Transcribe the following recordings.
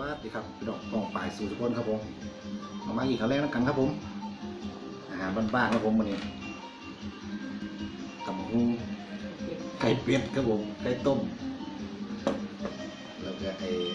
วัสดีครับพี่น้องกองฝ่ายสู่ทุกคนครับผมมาอีกครั้งแรกแล้วกันครับผมอาหารบ้านๆครับผมวันนี้ตำหูไก่เป็ดครับผมไก่ต้มแล้วก็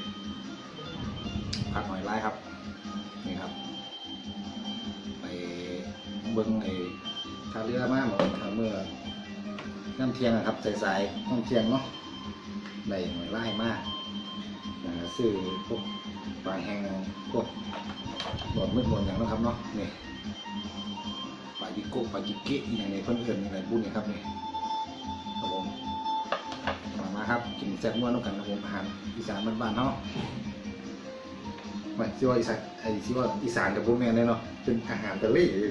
ผัดหอยลายครับนี่ครับไปเบิ้งท่าเรือมากเมื่อน้ำเทียงครับสายๆน้ำเทียงเนาะได้หอยลายมากซื้อพวกปลาแห้งพวกหลอดมืดหลอดอย่างนะครับเนาะนี่ปลาจิโก้ปลาจิเกะอย่างในเพื่อนๆนี่แหละบุญนี่ครับนี่ครับผมมาครับกินแซ่บม้วนกันครับผมอาหารอีสานบ้านๆเนาะไม่ซิว่าอีสานซิว่าอีสานกับพวกแม่เนี่ยเนาะเป็นอาหารทะเลนี่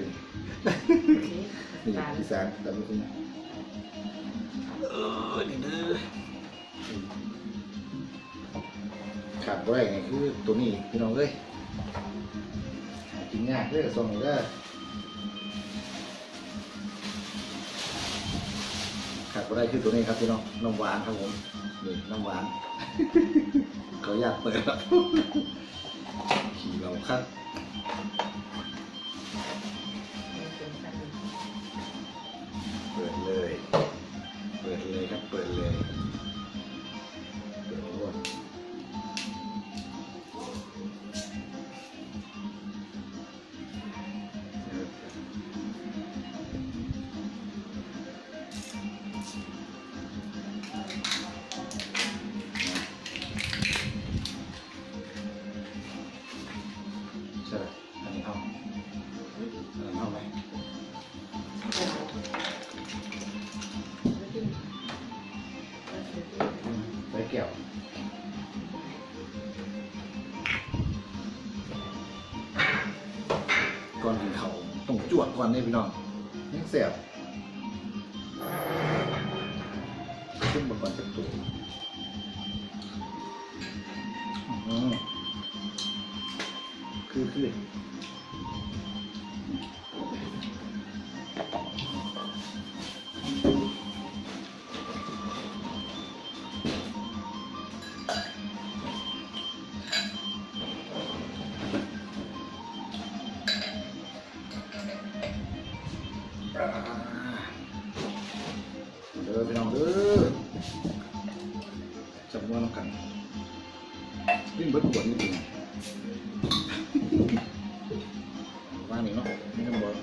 อีสานแต่ไม่ใช่นี่เด้อขาดไว้ไงคือตัวนี้พี่น้องเลยกินยากเลยส่งเลยขาดไว้คือตัวนี้ครับพี่น้องน้ำหวานครับผมนี่น้ำหวานเขาอยากเปิดแล้วขี่เราคัดเปิดเลยครับเปิดเลยใช่อันนี้เอาไหมใส่แก้วก่อนกินเขาต้องจวดก่อนนี่พี่น้องยังเสียบขึ้นมาก่อนจะตัวคือเด้อพี่น้องเด้อจับม้วนกันวิ่งเบิดขวดนี่จริงว่านี่เนาะนี่กันบ่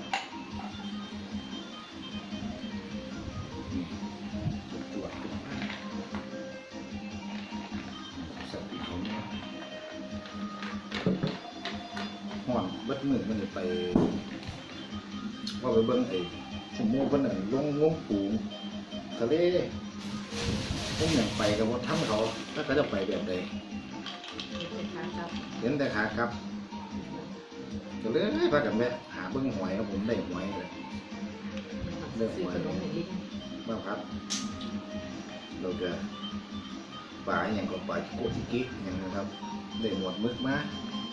จวดสับเขาเนี่ยห่อนเบิดมือมันไปว่าไปเบิ่งชั่วโมงเพิ่นลงงมปูทะเลผมอยากไปกับว่าถ้ำเขาถ้าเขาจะไปแบบใดเห็นแต่ขากลับก็เลยพากันแวะหาเบิ้งหอยครับผมได้หอยเลยได้หอยบ้างครับเราจะปลาอย่างกับปลาโกจิกิอย่างนะครับได้หมดมึกมา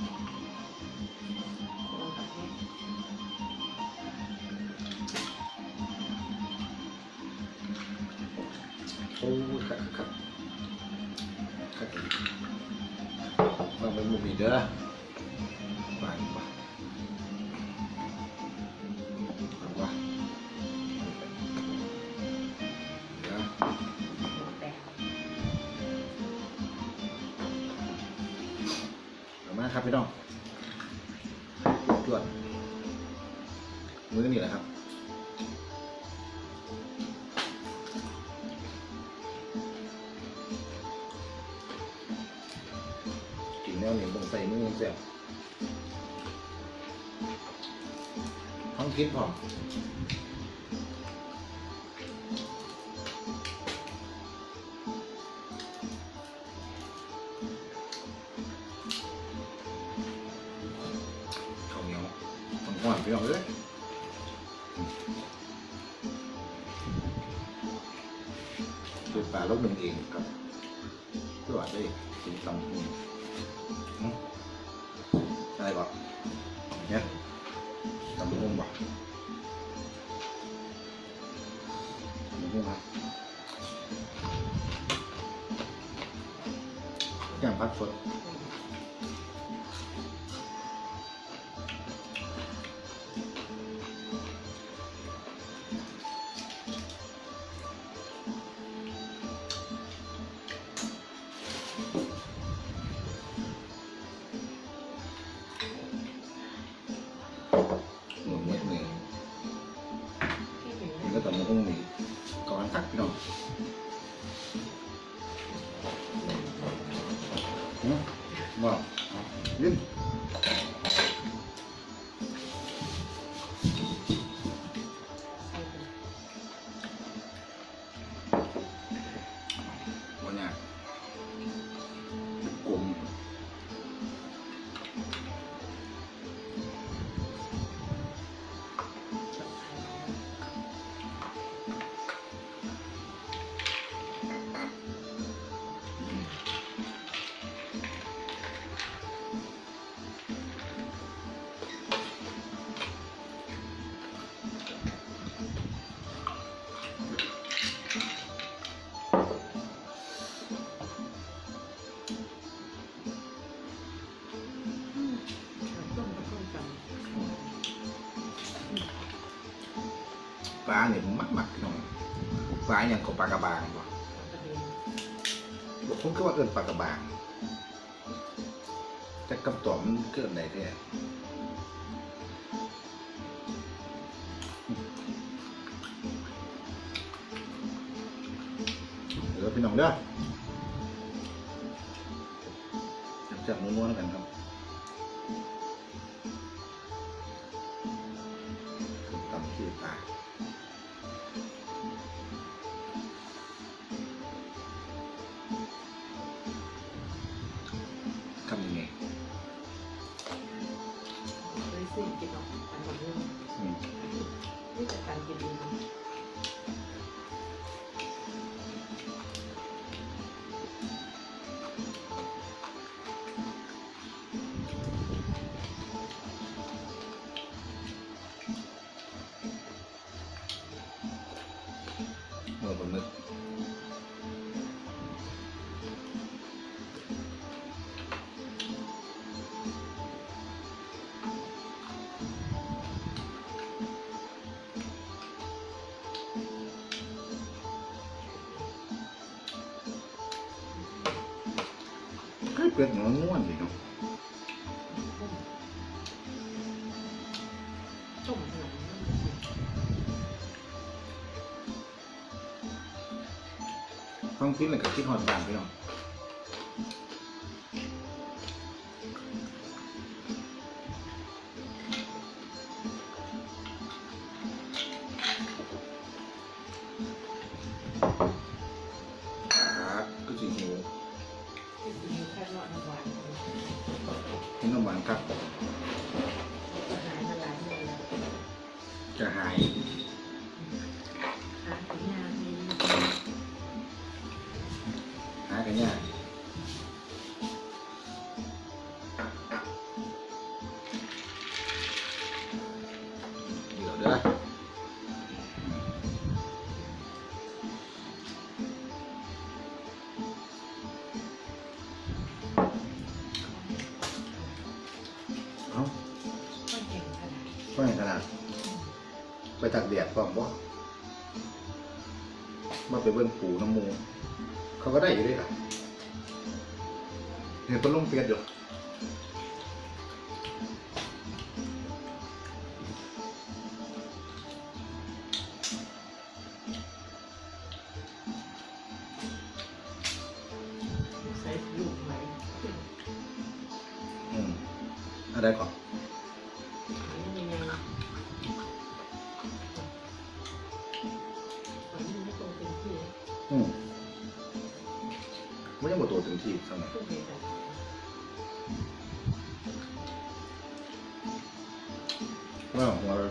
โอ้ครับมาเป็นมุมอีกเด้อไปป่ะป่ะเดี๋ยวเอามาครับพี่น้องจวดมื้อนี่แหละครับแนวนี้ต้องใส่มือเสียบท้องคิดพอข้าวเหนียวต้องหวานไปเอาเลยคือปลาลบหนึ่งเองครับตัวได้กินตำอะไรบอกเนี่ยตำมุ้งบอกตำมุ้งครับอย่างพัดสดว่าลิ้นวันนี้กลมปลาเนี่ยมักพี่น้องปลาอย่างกับปลากระบางบ่ผมก็ว่าเอิ้นปลากระบางแต่คำตอบมันเกินไหนแท้เดี๋ยวพี่น้องเด้อจับม้วนๆกันครับตำขี้ปลาทำยังไงเลยซื้อกินออกอันนี้นี่จะการกินดีผมนึกเป็ดมันง่วนสิเนาะต้มหนังฟังพิ้นเลยกับคิดหอดบานพี่น้องก็จริงหิวมีแค่หลอดน้ำหวานกินน้ำหวานครับจะหายมาหลายเดือนแล้วจะหายหาถึงงานนี้หายกันยากเดี๋ยวเด้อเอาก็เก่งขนาดก็อย่างขนาดไปตักแดดพร้อมบ่มาไปเบิ่งปูน้ำมูเขาก็ได้อยู่ด้วยล่ะเห็นเป็นลงเฟียดอยู่ใส่ลูกไหมอะไรก่อนยังไงมันไม่ตรงเป็นที่ไม่ยังหมดตัวเต็มที่เท่าไหร่ต้องเป็นแบบว่า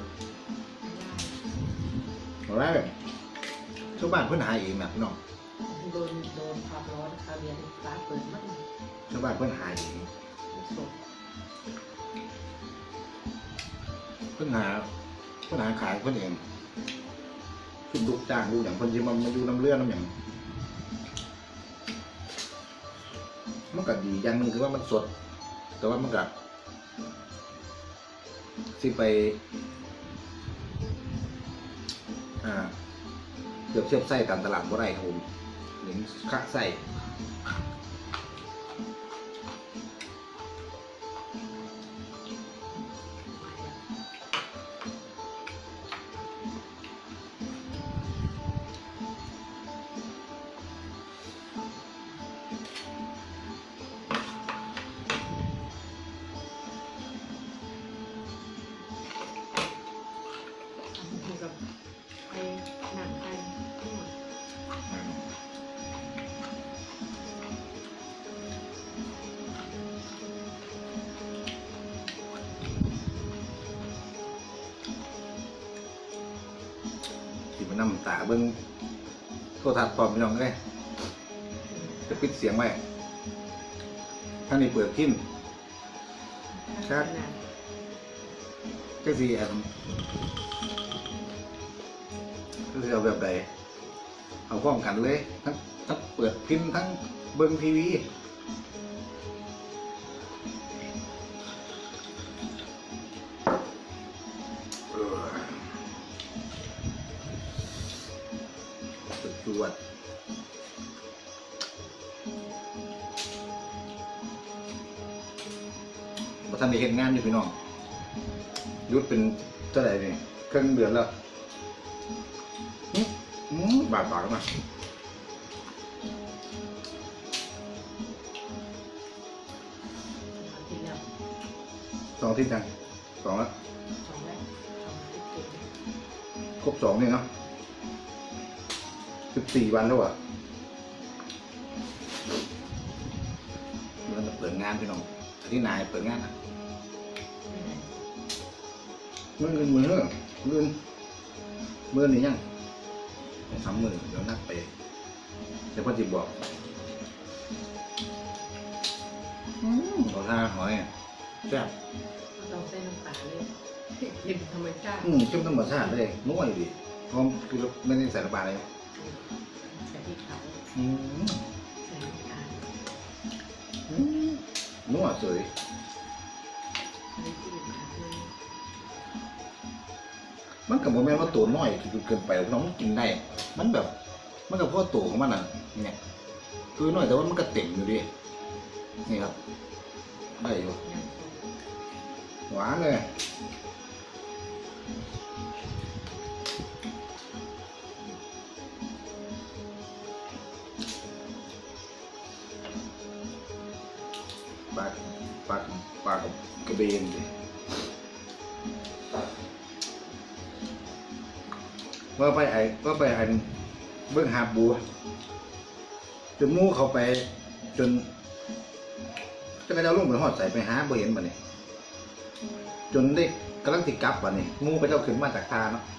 หัวแรกชาวบ้านเพื่อนหาเองนะพี่น้องโดนความร้อนคาเรียนฟ้าเปิดมั่งชาวบ้านเพื่อนหาเองสดเพื่อนหาขายเพื่อนเองขึ้นลูกจ้างดูอย่างคนที่มันมาอยู่น้ำเลือดน้ำอย่างมันก็ดีอย่างหนึ่งคือว่ามันสด แต่ว่ามันก็สิไปเกือบเทียบไส้ตามตลาดบ่ได้ครับผมหนึ่งคักไส้น้ำตาเบิ้งโทรทัศน์พร้อมพี่น้องเลยจะปิดเสียงไว้ถ้านี่เปิดขึ้นครับก็สิเอาแบบใดเอาพร้อมกันเลยทั้งเปิดพิมพ์ทั้งเบิ้งทีวีจวดพอท่านได้เห็นงานอยู่พี่น้องหยุดเป็นเท่าไหร่นี่ครึ่งเดือนแล้วบาทแล้วมา2 อาทิตย์ยัง2แล้วครบ2เนี่ยเนาะ14 วันแล้วอ่ะมันจะเปิดงานพี่น้องที่นายเปิดงานอ่ะมือนี่ยัง2-3 มื้อเดี๋ยวนัดไปเดี๋ยวพ่อจิบอกเราท่าหอยแซ่บเราใส่น้ำตาเลยกินธรรมชาติเข้มธรรมชาติเลยนัวอยู่ดิพร้อมคือไม่ได้ใส่น้ำปลาเลยใส่พริกเผาใส่น้ำตาลนัวสวยใส่ที่ขาเลยมันกับโมเมนต์ว่าตัวน้อยคือเกินไปน้องมันกินได้มันแบบมันกับพ่อตัวของมันอ่ะเนี่ยตัวน้อยแต่ว่ามันก็เต็มอยู่ดินี่ครับได้อยู่หวานเลยปลากับกระเบนดิว่าไปไอ้เบื้องหาบัวจนมู่เขาไปจนจะไปเอาลูกเหมือนหอดใส่ไปหาบ่เห็นบ่เนี่ยจนได้กำลังติดกับบ่เนี่ยมู่ไปเจ้าขึ้นมาจากทาเนาะ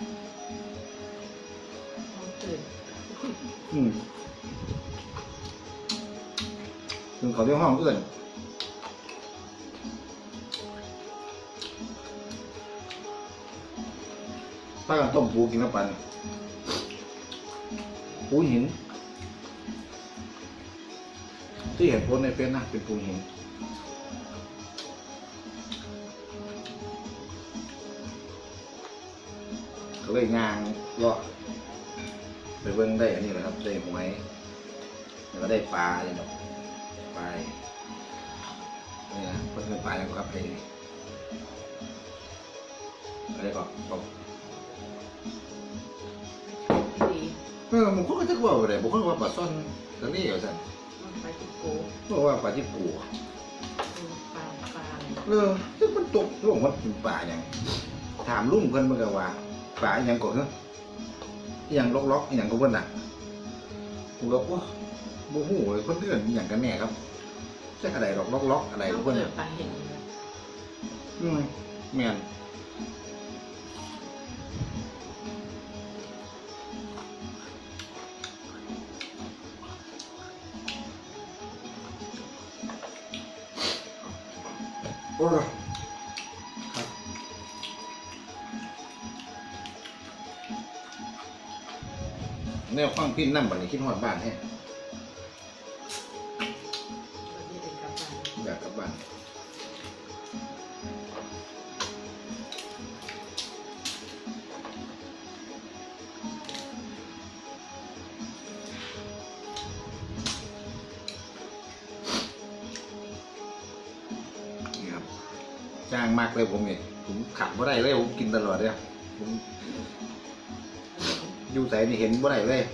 ถึงเขาที่ห้องเอื้อนป้ากันต้มปูกินน้ำปันปูหินที่เห็นโพสในเฟซนะเป็นปูหินเขาเลยงางเลาะไปเบิ้งได้อันนี้แหละครับได้หอยแล้วก็ได้ปลาอย่างแบบปลานี่นะเพิ่งเป็นปลาแล้วก็ครับอะไรก็มันก็จะว่าอะไรบางคนว่าปลาซ่อนทะเลเหรอสันปลาจิโก้บอกว่าปลาที่ปูปลาซึ่งมันตกลงว่าเป็นปลาอย่างถามลุงเพิ่นมันก็ว่าปลาอย่างก่อนเหรออย่างล็อกอย่างก็เพิ่นน่ะผมก็ว่าโมโหเลยคนเดือนอย่างกันแน่ครับใช่อะไรล็อกอะไรก็เพิ่นปลาเห็นแม่นโอ้ครับแนวฟังพี่นั่งบัดนี้คิดฮอดบ้านแฮะอยากกลับบ้านจ้างมากเลยผมเนี่ยผมขับบ่ได้เลยผมกินตลอดเลยผมอยู่ใส่นี่เห็นบ่ได้เลย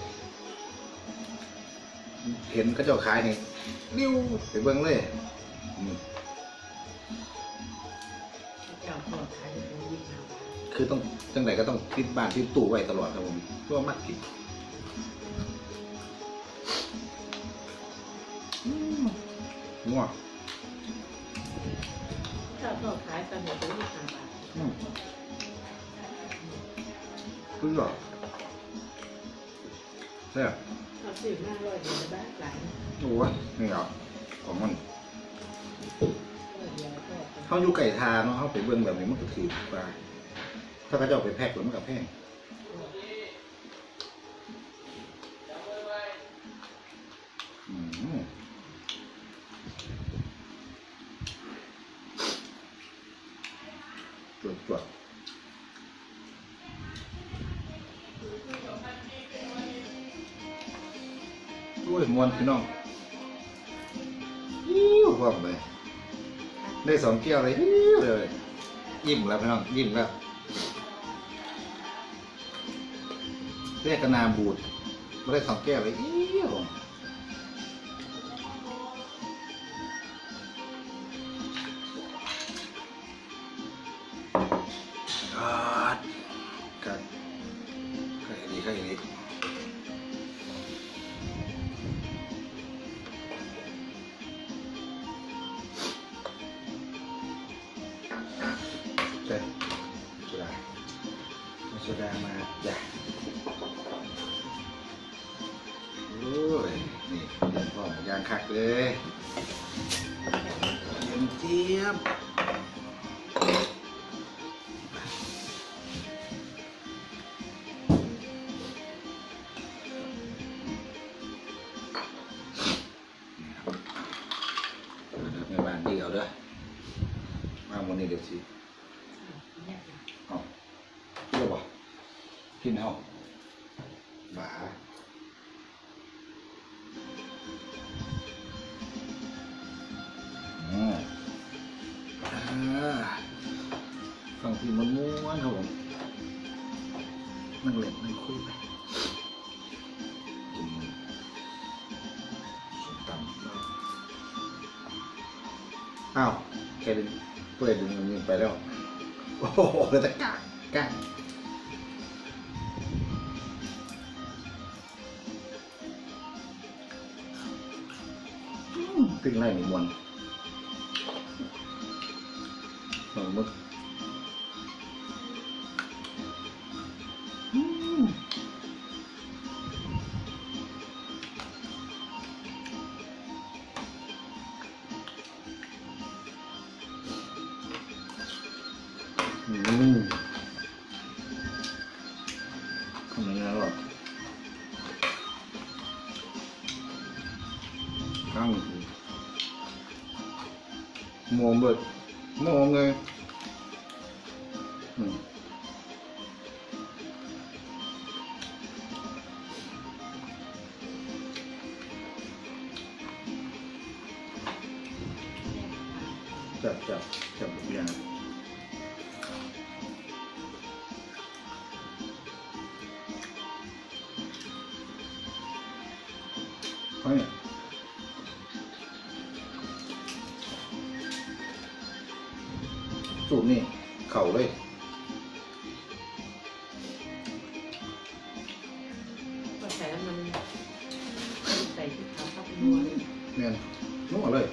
เห็นเขาเจ้าขายนี่นิ้วไปเบิ่งเลยคือต้องจังไหนก็ต้องติดบ้านติดตู้ไว้ตลอดครับผมเพื่อมัดกินงัวถ้าเราขายตอนนี้ก็25 บาทคือหรอใช่ไหมเอาสิมาร้อยเดียวจะได้หลายโอ้ยนี่เหรอของมันร้อยเดียวก็เขาอยู่ไก่ทาเนาะเขาไปเบิ่งแบบนี้มันก็ถือกว่าถ้าเขาจะเอาไปแพ็คแล้วมันก็แพงอืมจวดจวดโอ้ยมวนพี่น้องยิ้วพร้อมเลยได้2 แก้วเลยยิ้วเลยยิ้มแล้วพี่น้องยิ้มแล้วเรียกกระนาบูดไม่ได้2 แก้วเลยยิ้วกัดใครดีใครดีใช่โซดามาจ้ะโอ้ยนี่เดี๋ยวพ่อยางคักเลยเย็นเจี๊ยบในบ้านดีเอาเด้อมาวันนี้เดี๋ยวสิเอาเรียกว่ากินเอาบ่าฟังที่มันม้วนครับผมนั่งเล่นนั่งคุยไปกินส้มตำอ้าวแค่ดึงเพื่อนดึงเงินไปแล้วโอ้โหเลยแต่ก้างตึงไล่หนึ่งวันมึกทำยังไงหรอกั้งมองเบิดมองไงจับอย่างเฮ้ยสูตรนี่เข่าเลยก็ใส่แล้วมันใส่ที่เขาเข้าไปนัวเลยเนี่ยนุ่มเลย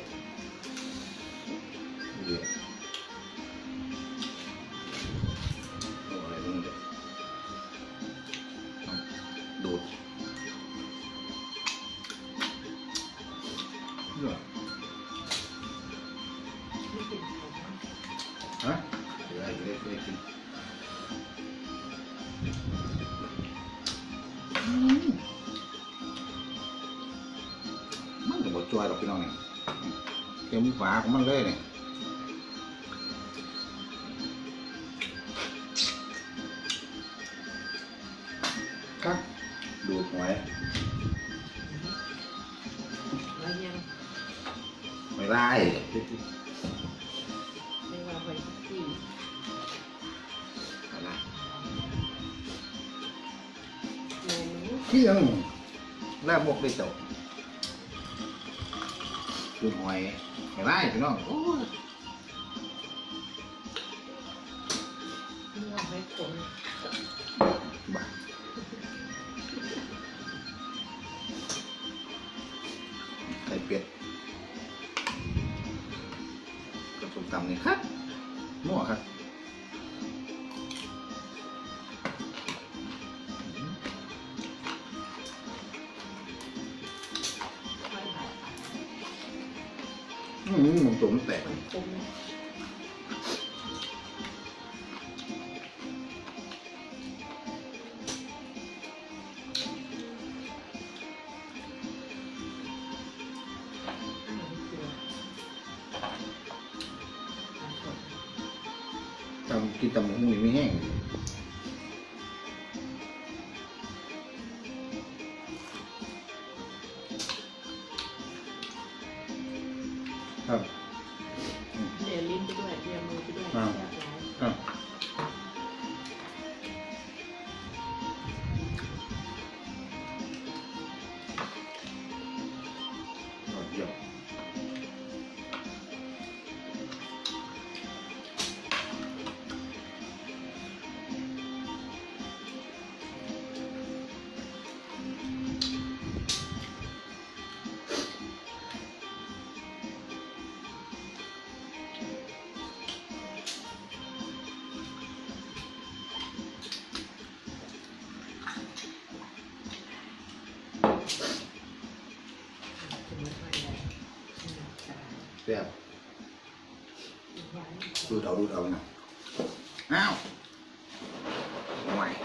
เดี๋ยวเอาอะไรตรงนี้เดี๋ยวดูดเนื้อไม่กินเขาฮะเดี๋ยวให้กินมันจะบดจอยหรอกพี่น้องเนี่ยเต็มฝาของมันเลยเนี่ยครับดูดหอยแล้วยังไม่ได้ไม่ว่าไปที่อะไรโน้มเที่ยงลาบมกได้เจ้าดูดหอยไม่ได้พี่น้องโอ้ยไม่ว่าไปคนบ้าไข่เป็ดกับส้มตำนี่ครับมั่วครับมันตัวมันแตกมันคมนะกินตำหมูนี่ไม่แห้งครับเลียลิ้นไปด้วยเลียมือไปด้วยครับแซ่บหลายครับเยี่ยมแซ่บดูดเอานะอ้าวห่วย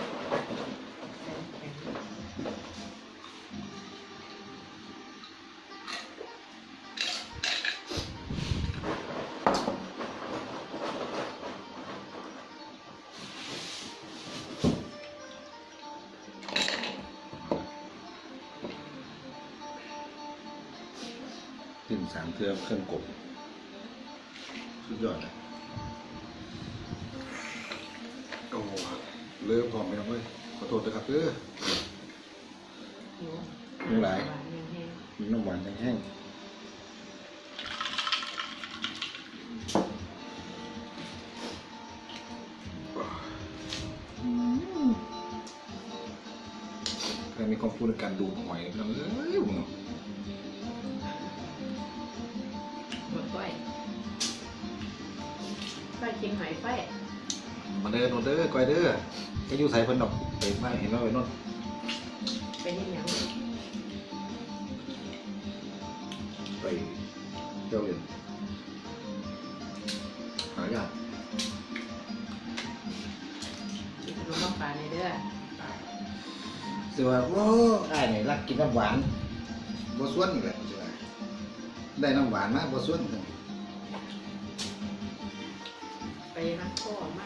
ขึ้น3 เทื่อเครื่องกบสุดยอดเลยโอ้เลิกพร้อมไปแล้วเว้ยขอโทษด้วยครับไม่ไรมีน้ำหวานแห้งใครมีความรู้ในการดูหอยนะมึงหมดไฟไฟกินหอยไฟมาเด้อโนเด้อก้อยเด้อจะอยู่ใส่เพิ่นดอกไปมาเห็นว่าไปโน่นเป็นยังไงไปเที่ยวเล่นหายากกินขนมน้ำปลาในเด้อสิว่าโอ้อ้ายนี่รักกินน้ำหวานบ่ส่วนนี่แหละสิว่าได้น้ำหวานมาบ่ส่วนไปฮักข้อมาก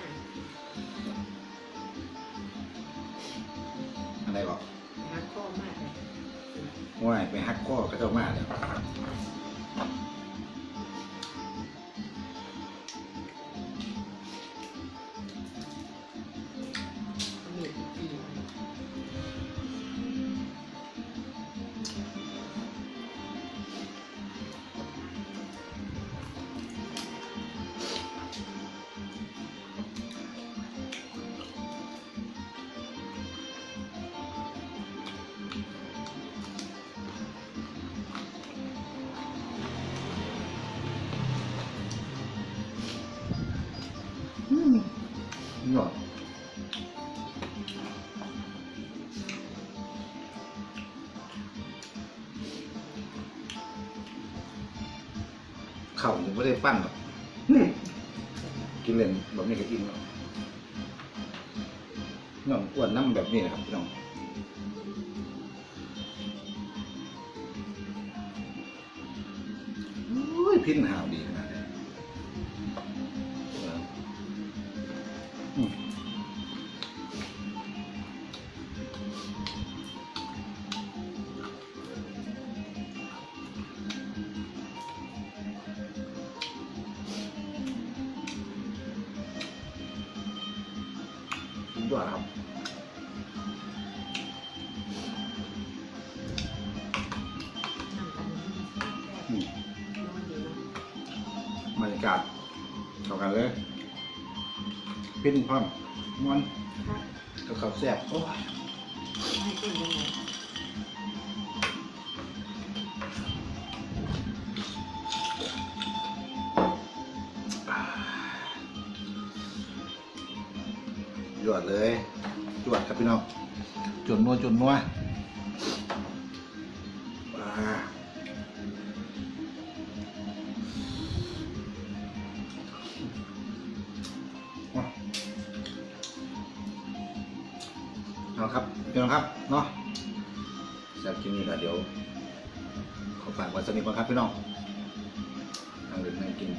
อะไรบอกฮักข้อมากเลยว่ายไปฮักข้อเขาเจ้ามาแล้วมีดกี่ยอดเข่ายังไม่ได้ปั้นหรอกกินเล่นแบบนี้ก็อิ่มแล้วน้องอ้วนน้ำแบบนี้นะครับพี่น้องอุ้ยพินหาวดีนะสุดยอดครับน้ำตาลแซ่บอืมนอนดีเนาะบรรยากาศเข้ากันเลยพินพร้อมม้วนครับกับข้าวแซ่บโอ้ยให้กินยังไงยอดเลยจวดครับพี่น้องจนนัวนาะครับพี่น้องครับเนาะสำหรับคลิปนี้ก็เดี๋ยวขอฝากไว้สักนิดก่อนครับพี่น้องนั่งเล่นนั่งกินไป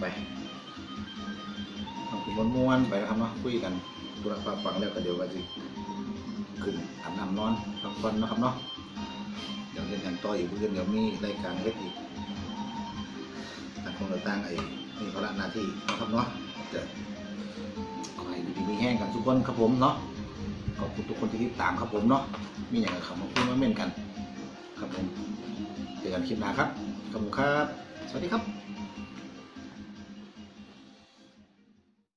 ทำกินม้วนๆไปนะครับเนาะคุยกันดูแลความฟังแล้วก็เดี๋ยวก็จะขึ้นอาบน้ำนอนพักผ่อนนะครับเนาะเดี๋ยวเล่นกันต่ออีกเพื่อนเดี๋ยวมีรายการเฮ็ดอีกต่างคนต่างมีภาระหน้าที่นะครับเนาะจะขอให้ดีๆมีแห้งกันทุกคนครับผมเนาะขอบคุณทุกคนที่ติดตามครับผมเนาะมีอย่างไรคำมาพูดมาเม่นกันครับผมเจอกันคลิปหน้าครับขอบคุณครับสวัสดีครับ